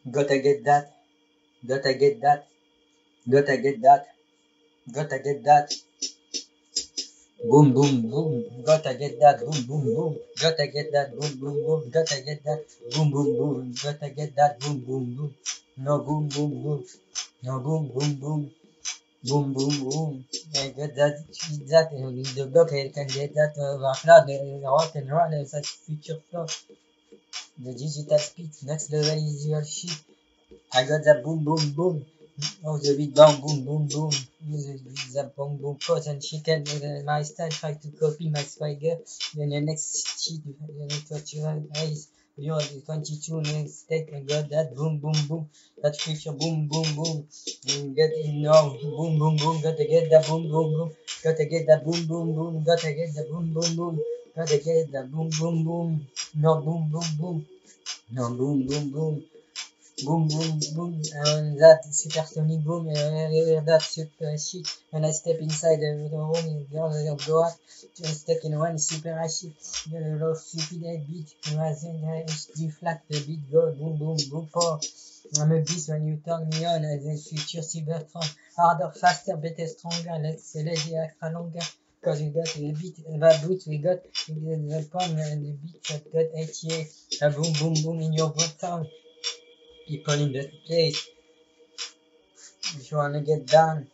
Gotta get that. Gotta get that. Gotta get that. Gotta get that. Boom, boom, boom. Gotta get that. Boom, boom, boom. Gotta get that. Boom, boom, boom. Gotta get that. Boom, boom, boom. Gotta get that. Boom, boom, boom. No boom, boom, boom. No boom, boom, boom. Boom, boom, boom. I get that. That the block can get that. Flood, rock and roll, such future flow. The digital speed. Next level is your shit. I got that boom, boom, boom. Oh, the beat down, boom, boom, boom. The boom, boom, pot and chicken. My style try to copy my swagger. Then the next shit, the next what you have eyes. You're the 22 next step and got that boom, boom, boom. That future boom, boom, boom. Get it now, boom, boom, boom. Gotta get that boom, boom, boom. Gotta get that boom, boom, boom. Gotta get that boom, boom, boom. Gotta get that boom, boom, boom. No boom, boom, boom. No boom, boom, boom. Boom, boom, boom, and that supersonic boom, that super shit. When I step inside the room, girl go out, just stuck in one super shit. A lot of stupid beat, rising HD flat, the beat go boom, boom, boom, pow. I'm a beast when you turn me on, as a future cybertron. Harder, faster, better, stronger, let's let the extra longer. Cause we got the beat, the beat we got, the palm and the beat that got 88. A boom, boom, boom in your boot town. People in that place, if you wanna get down,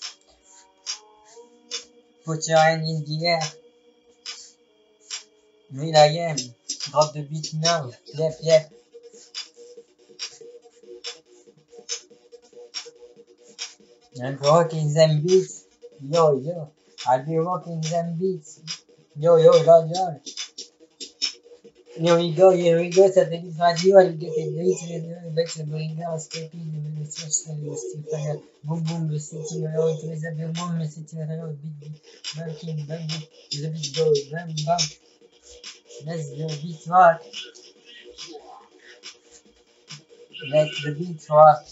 put your hand in the air. Will I am, drop the beat now. Yep, yep. I'm rocking them beats. Yo, yo. I'll be rocking them beats. Yo, yo, yo, yo. Here we go, satellite radio, I'll get a great avec le bringer, stepping, le Stephen, boom boom, le setting around, le boom, le setting around, beat, banking, banging, the beat goes, bam, bam, let's the beat rock, let the beat rock,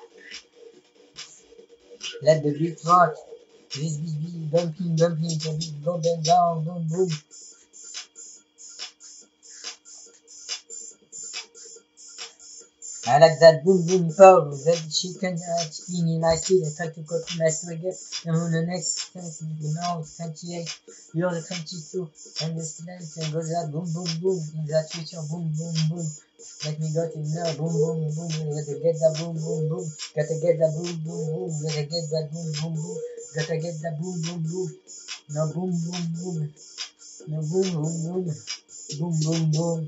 let the beat rock, this beat bumping, bumping, the beat go down, boom, boom. I like that boom boom pow, that chicken spinning nicely. I try to copy my swagger. And on the next now it's 28, you're the 22, and the slide and goes that boom boom boom in that future boom boom boom. Let me got it now, boom boom boom. Gotta get that boom boom boom. Gotta get that boom boom boom. Gotta get that boom boom boom. Gotta get that boom boom boom. No boom boom boom. No boom boom boom. Boom boom boom.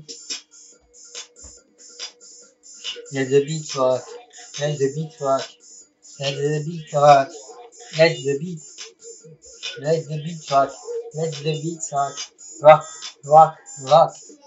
Let the beat rock, let the beat rock, let the beat rock, let the beat, let the beat rock, let the beat rock, rock, rock, rock.